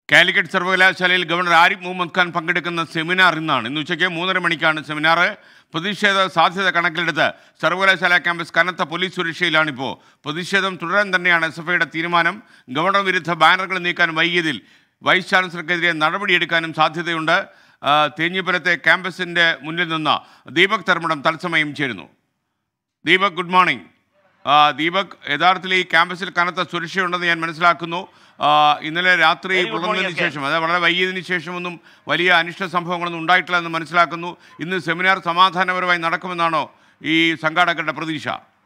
കാലിക്കറ്റ് സർവകലാശാലയിൽ ഗവർണർ ആരിഫ് മുഹമ്മദ് ഖാൻ പങ്കെടുക്കുന്ന സെമിനാർ ഇന്ന് ഉച്ചയ്ക്ക് 3:30 മണിക്കാണ് സെമിനാർ. പ്രതിഷേധ സാധ്യത കണക്കിലെടുത്ത് സർവകലാശാല ക്യാമ്പസ് കനത്ത പോലീസ് സുരക്ഷയിലാണിപ്പോൾ. പ്രതിഷേധം തുടരാൻ തന്നെയാണ് SFIയുടെ തീരുമാനം. ഗവർണർ വിരുദ്ധ ബാനറുകൾ നീക്കാൻ വൈകിയതിൽ വൈസ് ചാൻസലർക്കെതിരെ നടപടിയെടുക്കാനും സാധ്യതയുണ്ട്. തേഞ്ഞിപ്പലത്തെ ക്യാമ്പസിൻ്റെ മുന്നിൽ നിന്ന് ദീപക് ധർമ്മടം തത്സമയം ചേരുന്നു. Deepak, good morning. ദീപക്, യഥാർത്ഥത്തിൽ ഈ ക്യാമ്പസിൽ കനത്ത സുരക്ഷയുണ്ടെന്ന് ഞാൻ മനസ്സിലാക്കുന്നു. ഇന്നലെ രാത്രി പുറന്നതിന് ശേഷം, അതായത് വളരെ വൈകിയതിന് ശേഷമൊന്നും വലിയ അനിഷ്ട സംഭവങ്ങളൊന്നും ഉണ്ടായിട്ടില്ല എന്ന് മനസ്സിലാക്കുന്നു. ഇന്ന് സെമിനാർ സമാധാനപരമായി നടക്കുമെന്നാണോ ഈ സംഘാടകരുടെ പ്രതീക്ഷ?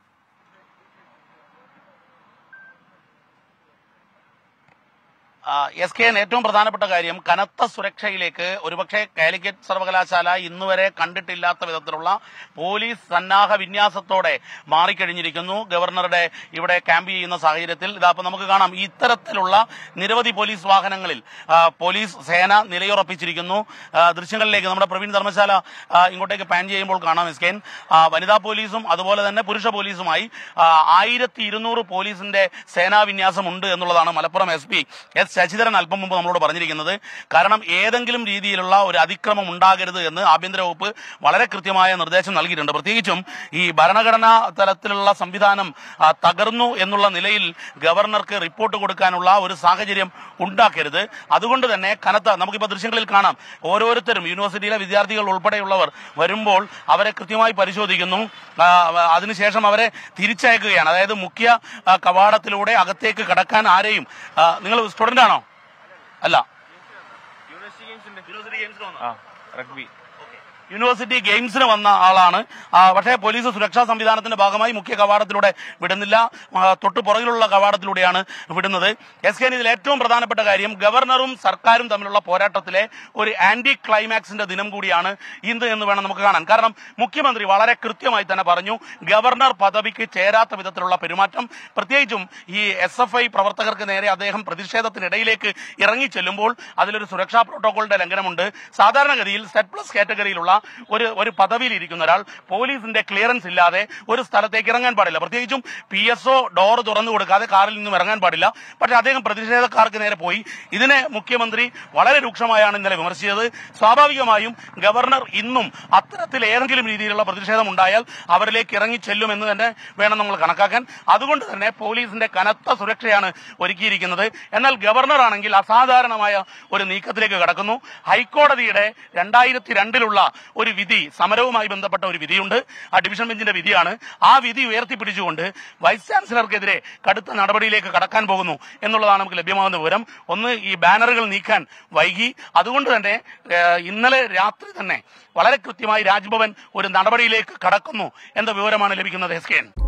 SKN ഏറ്റവും പ്രധാനപ്പെട്ട കാര്യം, കനത്ത സുരക്ഷയിലേക്ക് ഒരുപക്ഷെ കാലിക്കറ്റ് സർവകലാശാല ഇന്നുവരെ കണ്ടിട്ടില്ലാത്ത വിധത്തിലുള്ള പോലീസ് സന്നാഹ വിന്യാസത്തോടെ മാറിക്കഴിഞ്ഞിരിക്കുന്നു. ഗവർണറുടെ ഇവിടെ ക്യാമ്പ് ചെയ്യുന്ന സാഹചര്യത്തിൽ ഇതാപ്പോൾ നമുക്ക് കാണാം, ഇത്തരത്തിലുള്ള നിരവധി പോലീസ് വാഹനങ്ങളിൽ പോലീസ് സേന നിലയുറപ്പിച്ചിരിക്കുന്നു. ദൃശ്യങ്ങളിലേക്ക് നമ്മുടെ പ്രവീൺ ധർമ്മശാല ഇങ്ങോട്ടേക്ക് പാൻ ചെയ്യുമ്പോൾ കാണാം SKN വനിതാ പോലീസും അതുപോലെ തന്നെ പുരുഷ പോലീസുമായി 1200 പോലീസിന്റെ സേനാവിന്യാസം ഉണ്ട് എന്നുള്ളതാണ് മലപ്പുറം SP S ശശിധരൻ അല്പം മുമ്പ് നമ്മളോട് പറഞ്ഞിരിക്കുന്നത്. കാരണം ഏതെങ്കിലും രീതിയിലുള്ള ഒരു അതിക്രമം ഉണ്ടാകരുത് എന്ന് ആഭ്യന്തര വകുപ്പ് വളരെ കൃത്യമായ നിർദ്ദേശം നൽകിയിട്ടുണ്ട്. പ്രത്യേകിച്ചും ഈ ഭരണഘടനാ തലത്തിലുള്ള സംവിധാനം തകർന്നു എന്നുള്ള നിലയിൽ ഗവർണർക്ക് റിപ്പോർട്ട് കൊടുക്കാനുള്ള ഒരു സാഹചര്യം ഉണ്ടാക്കരുത്. അതുകൊണ്ട് തന്നെ നമുക്കിപ്പോൾ ദൃശ്യങ്ങളിൽ കാണാം, ഓരോരുത്തരും യൂണിവേഴ്സിറ്റിയിലെ വിദ്യാർത്ഥികൾ ഉൾപ്പെടെയുള്ളവർ വരുമ്പോൾ അവരെ കൃത്യമായി പരിശോധിക്കുന്നു. അതിനുശേഷം അവരെ തിരിച്ചയക്കുകയാണ്. അതായത് മുഖ്യ കവാടത്തിലൂടെ അകത്തേക്ക് കടക്കാൻ ആരെയും നിങ്ങൾ സ്റ്റുഡന്റ് ആണോ? അല്ല, യൂണിവേഴ്സിറ്റി ഗെയിംസിന് വന്ന ആളാണ്. പക്ഷേ പോലീസ് സുരക്ഷാ സംവിധാനത്തിന്റെ ഭാഗമായി മുഖ്യ കവാടത്തിലൂടെ വിടുന്നില്ല, തൊട്ടു പുറകിലുള്ള കവാടത്തിലൂടെയാണ് വിടുന്നത്. SKN ഇതിൽ ഏറ്റവും പ്രധാനപ്പെട്ട കാര്യം, ഗവർണറും സർക്കാരും തമ്മിലുള്ള പോരാട്ടത്തിലെ ഒരു ആന്റി ക്ലൈമാക്സിന്റെ ദിനം കൂടിയാണ് ഇന്ന് എന്ന് വേണം നമുക്ക് കാണാൻ. കാരണം മുഖ്യമന്ത്രി വളരെ കൃത്യമായി തന്നെ പറഞ്ഞു, ഗവർണർ പദവിക്ക് ചേരാത്ത വിധത്തിലുള്ള പെരുമാറ്റം, പ്രത്യേകിച്ചും ഈ SFI പ്രവർത്തകർക്ക് നേരെ അദ്ദേഹം പ്രതിഷേധത്തിനിടയിലേക്ക് ഇറങ്ങിച്ചെല്ലുമ്പോൾ അതിലൊരു സുരക്ഷാ പ്രോട്ടോകോളിന്റെ ലംഘനമുണ്ട്. സാധാരണഗതിയിൽ Z+ കാറ്റഗറിയിലുള്ള ഒരു പദവിയിൽ ഇരിക്കുന്ന ഒരാൾ പോലീസിന്റെ ക്ലിയറൻസ് ഇല്ലാതെ ഒരു സ്ഥലത്തേക്ക് ഇറങ്ങാൻ പാടില്ല. പ്രത്യേകിച്ചും PSO ഡോർ തുറന്നു കൊടുക്കാതെ കാറിൽ നിന്നും ഇറങ്ങാൻ പാടില്ല. പക്ഷെ അദ്ദേഹം പ്രതിഷേധക്കാർക്ക് നേരെ പോയി. ഇതിനെ മുഖ്യമന്ത്രി വളരെ രൂക്ഷമായാണ് ഇന്നലെ വിമർശിച്ചത്. സ്വാഭാവികമായും ഗവർണർ ഇന്നും അത്തരത്തിൽ ഏതെങ്കിലും രീതിയിലുള്ള പ്രതിഷേധം ഉണ്ടായാൽ അവരിലേക്ക് ഇറങ്ങി ചെല്ലുമെന്ന് തന്നെ വേണം നമ്മൾ കണക്കാക്കാൻ. അതുകൊണ്ട് തന്നെ പോലീസിന്റെ കനത്ത സുരക്ഷയാണ് ഒരുക്കിയിരിക്കുന്നത്. എന്നാൽ ഗവർണർ ആണെങ്കിൽ അസാധാരണമായ ഒരു നീക്കത്തിലേക്ക് കടക്കുന്നു. ഹൈക്കോടതിയുടെ 2002 ഒരു വിധി, സമരവുമായി ബന്ധപ്പെട്ട ഒരു വിധിയുണ്ട്, ആ ഡിവിഷൻ ബെഞ്ചിന്റെ വിധിയാണ്. ആ വിധി ഉയർത്തിപ്പിടിച്ചുകൊണ്ട് വൈസ് ചാൻസലർക്കെതിരെ കടുത്ത നടപടിയിലേക്ക് കടക്കാൻ പോകുന്നു എന്നുള്ളതാണ് നമുക്ക് ലഭ്യമാകുന്ന വിവരം. ഒന്ന്, ഈ ബാനറുകൾ നീക്കാൻ വൈകി. അതുകൊണ്ട് തന്നെ ഇന്നലെ രാത്രി തന്നെ വളരെ കൃത്യമായി രാജ്ഭവൻ ഒരു നടപടിയിലേക്ക് കടക്കുന്നു എന്ന വിവരമാണ് ലഭിക്കുന്നത്. SKN.